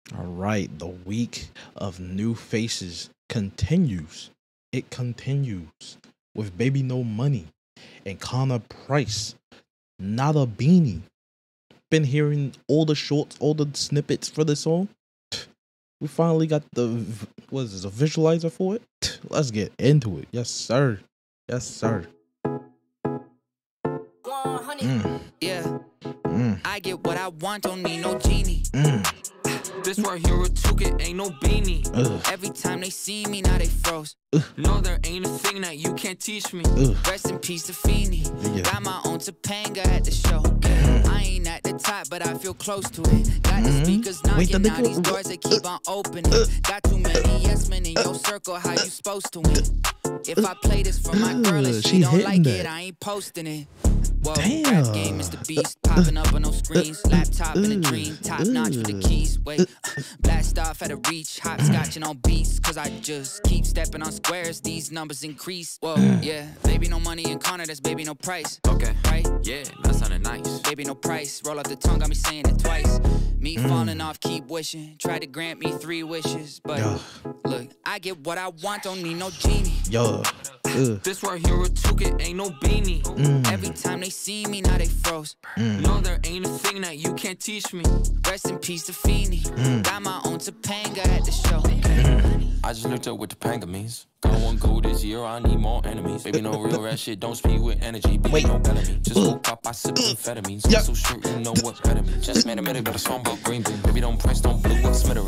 All right, the week of new faces continues. It continues with Baby No Money and Connor Price. Not a beanie. Been hearing all the shorts, all the snippets for this song. We finally got what is this, a visualizer for it? Let's get into it. Yes, sir. Yes, sir. Yeah. I get what I want, don't need no genie. This right here a toolkit, ain't no beanie. Every time they see me, now they froze. No, there ain't a thing that you can't teach me. Rest in peace to Feeny. Yeah. Got my own Topanga at the show. I ain't at the top, but I feel close to it. Got the speakers knocking, now these doors they keep on opening. Got too many yes men in your circle, how you supposed to win? If I play this for my girl and she don't like it, I ain't posting it. Whoa, rap game is the beast, popping up on those screens. Laptop in a dream, top notch with the keys. Wait, blast off at a reach, hopscotching on beats. Cause I just keep stepping on squares, these numbers increase. Whoa, yeah, baby no money in Connor, that's baby no price. Okay, Right? yeah, that sounded nice. Baby no price, roll up the tongue, got me saying it twice. Me falling off, keep wishing, tried to grant me 3 wishes. But look, I get what I want, don't need no genie. Yo. This right here a toolkit, ain't no beanie. Every time they see me, now they froze. No, there ain't a thing that you can't teach me. Rest in peace to Feeny. Got my own Topanga at the show. I just looked up what Topanga means. Got one goal this year, I need more enemies. Baby, no real rat shit, don't speak with energy. Baby, no Bellamy. Just woke up, I sip amphetamines. Yep. So sure you know what better means. Just made a minute, but a song about green bean. Baby, don't press, don't blue, what smittering.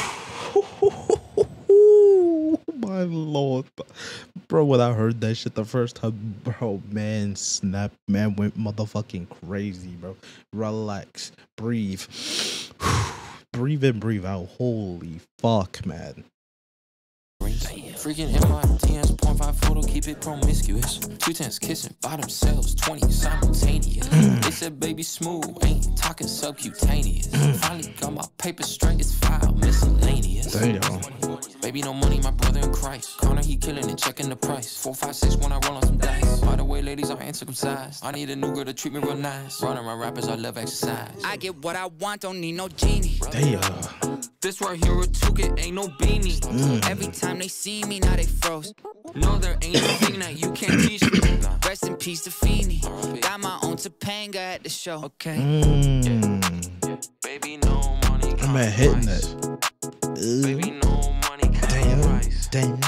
My lord, bro, when I heard that shit the first time, bro, man, snap, man, went motherfucking crazy, bro. Relax, breathe, breathe in, breathe out. Holy fuck, man. Freaking MITN's 0.5 photo, keep it promiscuous. 2 10s kissing by themselves, 20 simultaneous. They said baby smooth, ain't talking subcutaneous. Finally got my paper straight, it's file miscellaneous. Damn. Baby no money, my brother in Christ. Connor, he killing it, checking the price. 4, 5, 6 when I roll on some dice. By the way, ladies, I ain't circumcised. I need a new girl to treat me real nice. Running around rappers, I love exercise. I get what I want, don't need no genie. Damn. This right here a toolkit, ain't no beanie. Every time they see me, now they froze. No, there ain't a thing that you can't teach me. Rest in peace to Feeny. Got my own Topanga at the show. Okay. Baby, no money. I'm at hitting that. Baby, no money. Damn.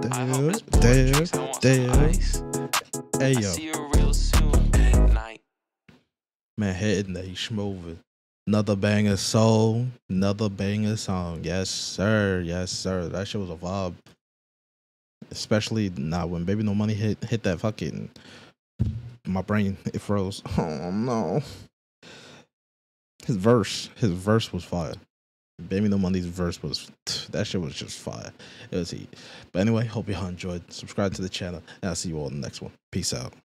Hey, yo. See you real soon at night. Man, hitting that, he's moving. Another banger song. Another banger song. Yes, sir. Yes, sir. That shit was a vibe. Especially when Baby No Money hit that fucking, my brain, it froze. Oh no. His verse was fire. Baby No Money's verse was, that shit was just fire. It was heat. But anyway, hope y'all enjoyed. Subscribe to the channel, and I'll see you all in the next one. Peace out.